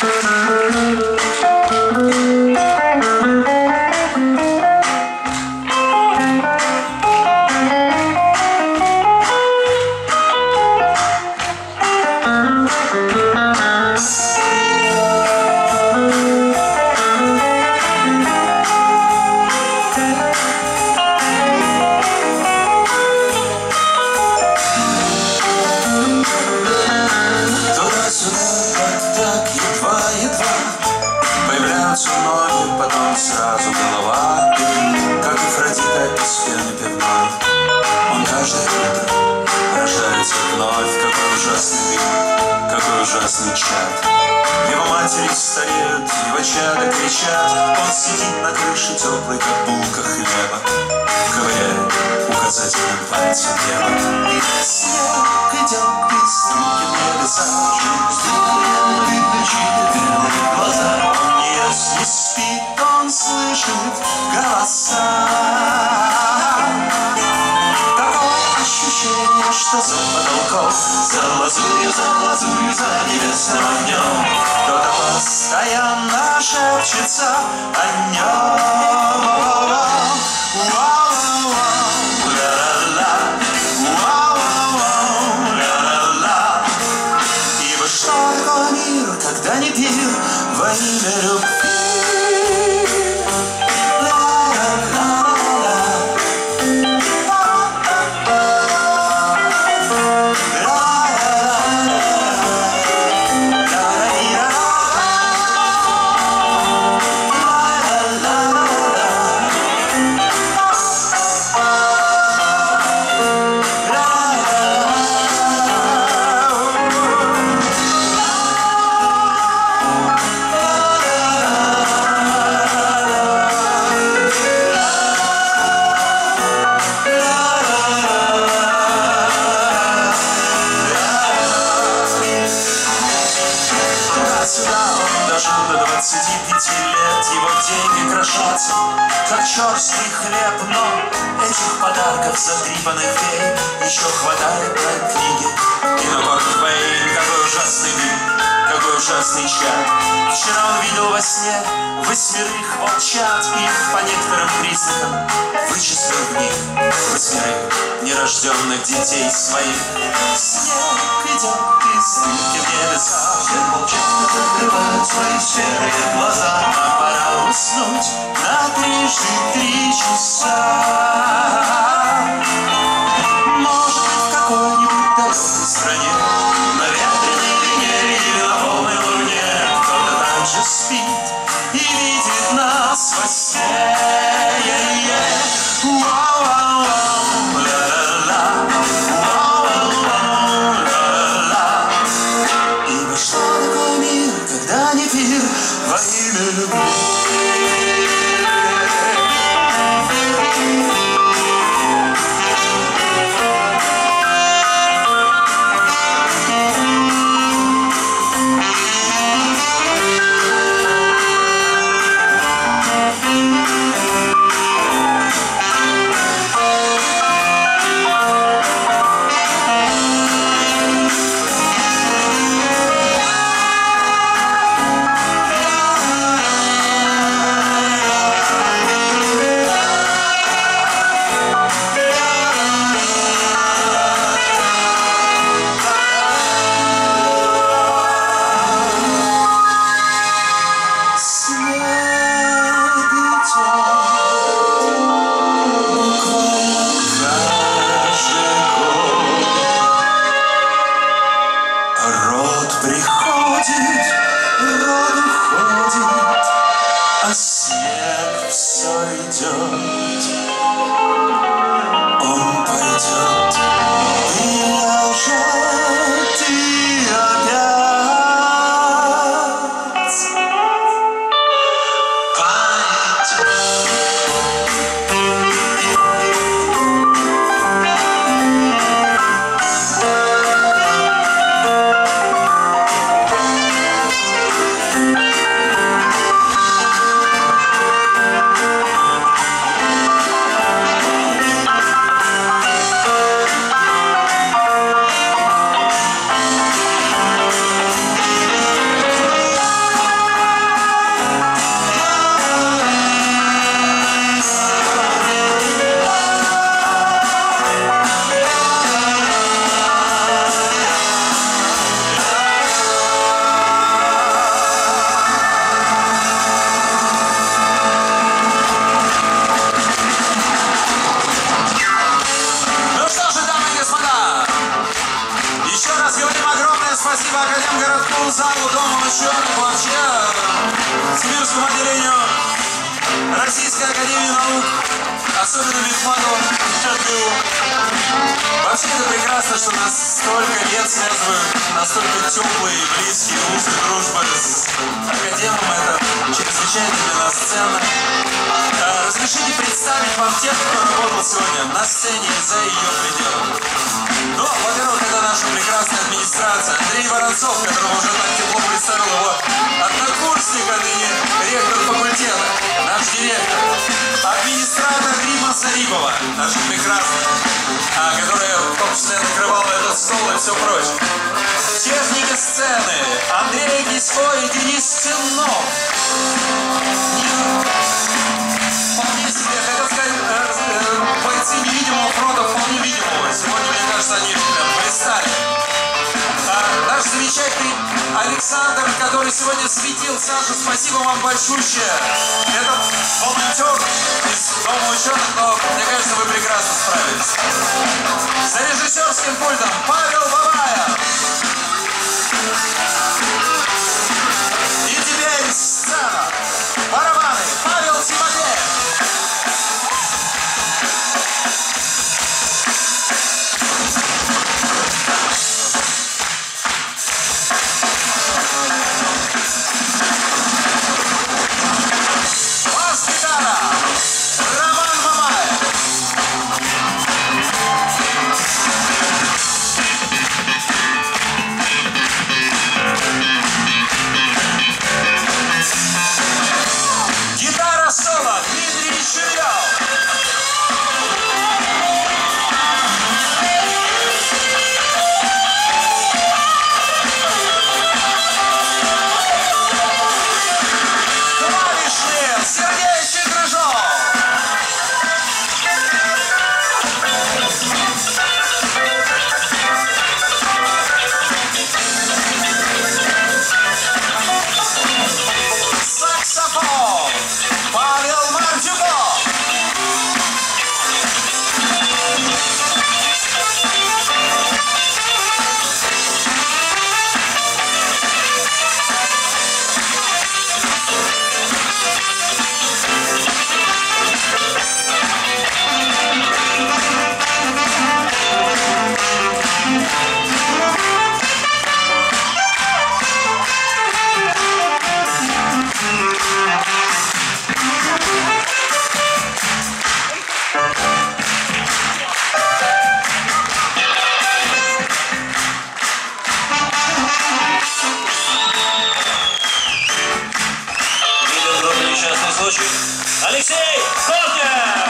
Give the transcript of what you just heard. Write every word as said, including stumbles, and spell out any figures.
Ужасный чад. Его матери стареют, его чада кричат. Он сидит на крыше теплой, как булка хлеба, ковыряет указательным пальцем небо. Снег идет быстреньким небеса, выключит белые глаза. Он не ест, не спит, он слышит голоса. Ощущение, что за потолком, за лазурью, за лазурью, за небесным огнем кто-то постоянно шепчется о нем. Ибо что такое мир, когда не пир во имя любви? Как черствый хлеб, но этих подарков затрипанных фей еще хватает на книги. И на Гордон Бэйн, какой ужасный дым, какой ужасный чад. Вчера он видел во сне восьмерых волчат и по некоторым признакам вычислил в них восьмерых нерожденных детей своих. Снег идет из дымки в небеса, все волчата закрывают свои серые глаза. А пора уснуть на трижды три часа. Может, в какой-нибудь далекой стране, на ветреной Венере или на полной луне, кто-то так же спит и видит нас во сне. Ибо что такое мир, когда не пир во имя любви? городку, залу Дома ученых, вообще Сибирскому отделению Российской академии наук, особенно Мехмату ЖТУ. Вообще это прекрасно, что нас столько лет связывают настолько теплые, близкие узы дружбы с академом. Это чрезвычайно для нас ценно. Разрешите представить вам тех, кто работал сегодня на сцене и за ее пределами. Ну, во-первых, это наша прекрасная администрация. Андрей Воронцов, которого уже так тепло представил его однокурсник, а ныне ректор факультета, наш директор. Администратор Рима Зарипова, наша прекрасная, которая в том числе накрывала этот стол и все прочее. Техники сцены Андрей Кисько и Денис Ценнов. Вполне себе, хотел сказать, бойцы невидимого фронта, вполне видимого. Сегодня, мне кажется, они прям блистали. Наш замечательный Александр, который сегодня светил. Саша, спасибо вам большущее. Это волонтер из Дома ученых, но мне кажется, вы прекрасно справились. За режиссерским пультом Павел Бабаев. И теперь сцена. Барабаны Павел Тимофеев. Бас-гитара Роман Мамаев. Гитара соло Дмитрий Шевелев. Клавишник Сергей Чедрыжов. Саксофон Павел Мартюков. Видео дробный несчастный случай. Алексей Корнев.